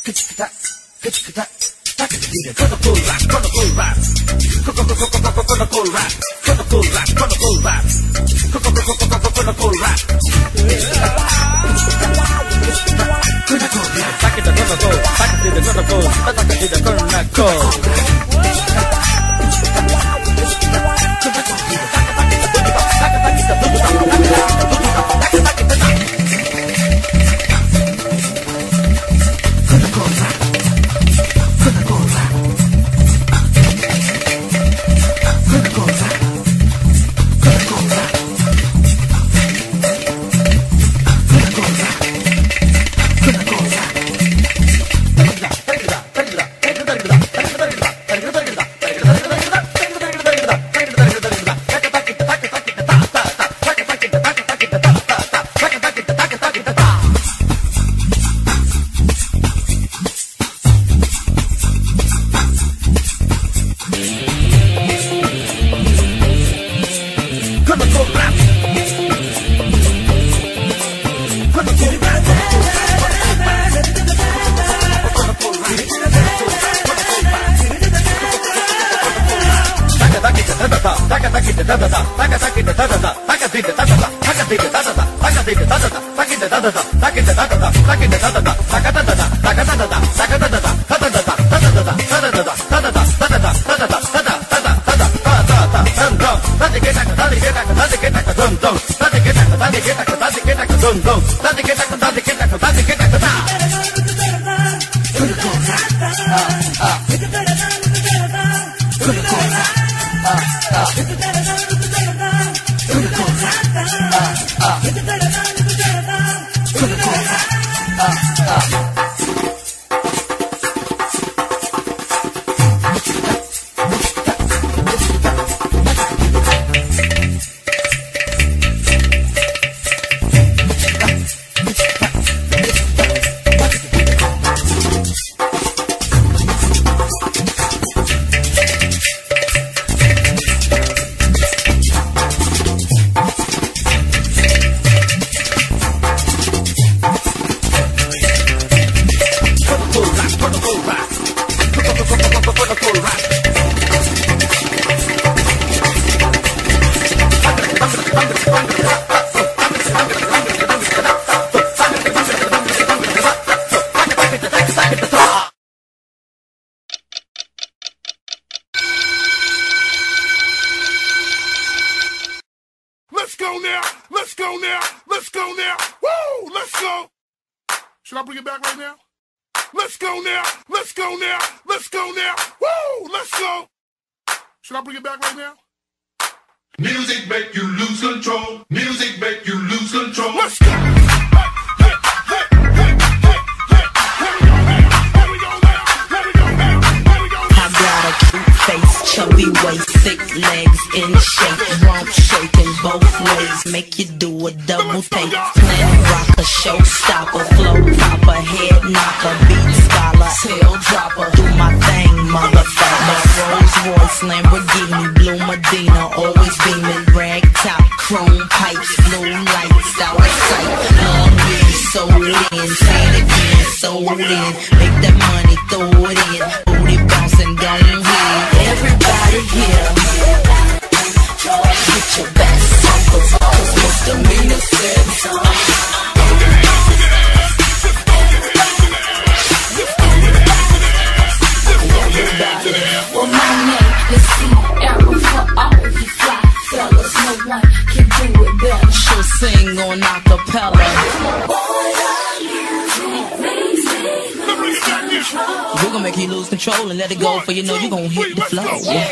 Let it go, for you know you gon' hit the flow.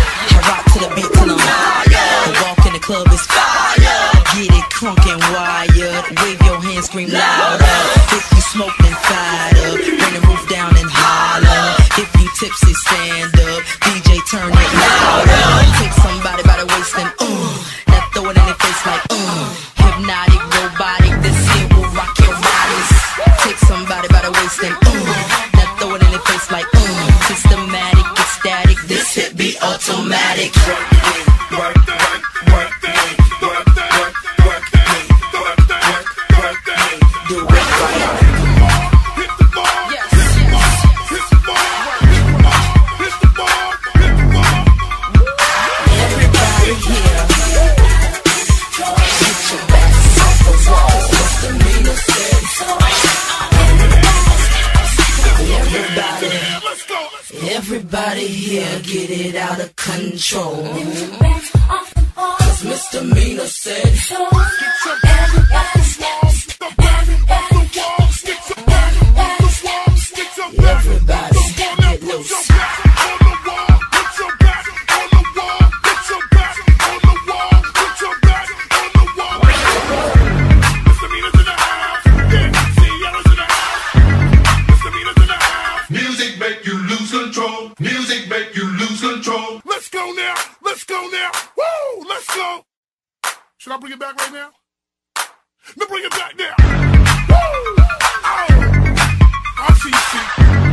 I rock to the beat till I'm higher. Walk in the club is fire. Get it crunk and wired. Wave your hands, scream louder. If you smoke, then fired up. Bring the roof down and holler. If you tipsy, stand up. DJ, turn it louder. Take somebody by the waist and now throw it in their face like hypnotic, robotic. This here will rock your bodies. Take somebody by the waist and now throw it in their face like systematic, ecstatic. This hit be automatic. Do it right. Everybody here get it out of control. Cause misdemeanor said, everybody smash, everybody get loose. Music make you lose control. Let's go now. Let's go now. Woo! Let's go. Should I bring it back right now? Let's bring it back now. Woo! Oh! RCC.